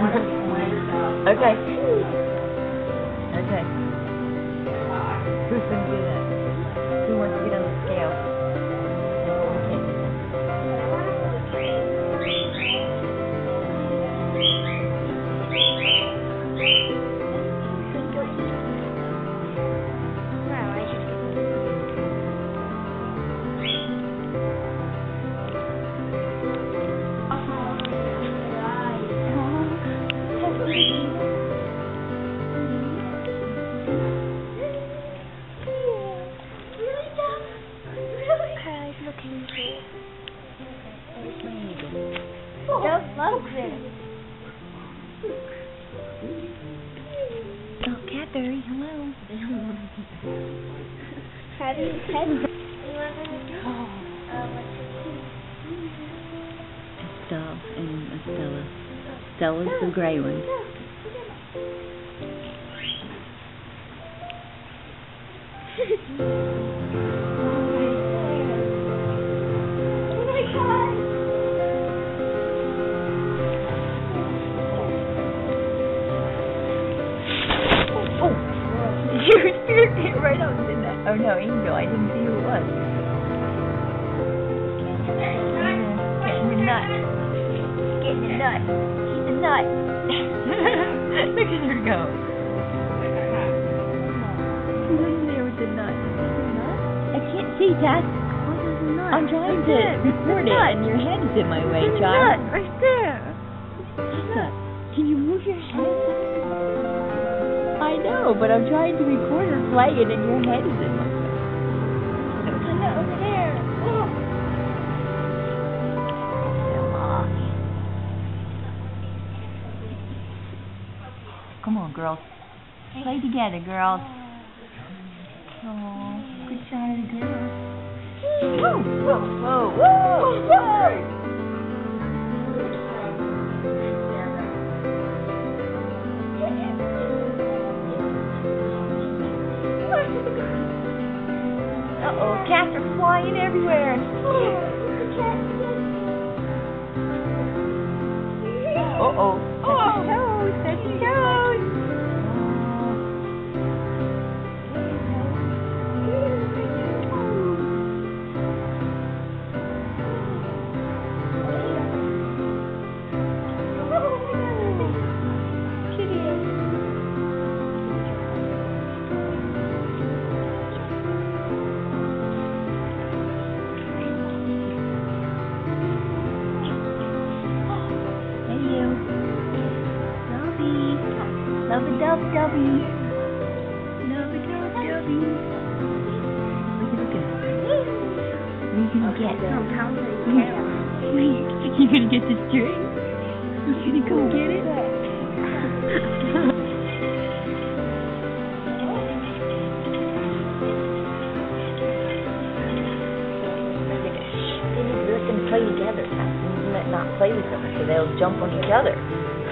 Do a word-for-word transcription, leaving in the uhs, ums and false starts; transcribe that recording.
Okay. Okay. Who's going to do that? Who wants to get on the scale? Don't love this. Oh, Catberry, hello. How do you pet? Estelle and Estella. Stella's the gray one. You're, you're right on the nut. Oh no, Angel, I didn't see who it was. Getting the nut. Getting the nut. She's a nut. Look at her go. She's in there with the nut. I can't see, Dad. I'm trying to record it, and your head is in my way, child. Right there. Can you move your head? I know, but I'm trying to record her play it, and your head is in my way. Look over there. Oh. Come on, girls. Play together, girls. Oh, good shot of the girls. Whoa, whoa, whoa, whoa, whoa! Uh-oh, cats are flying everywhere. Uh-oh. Oh, toes, touchy toes. Love a dub dubby. Love a dub dubby. Look at the good. What are you gonna get? You gonna get the string? You gonna go get it? They need to let them play together. Let not play with them, so they'll jump on each other.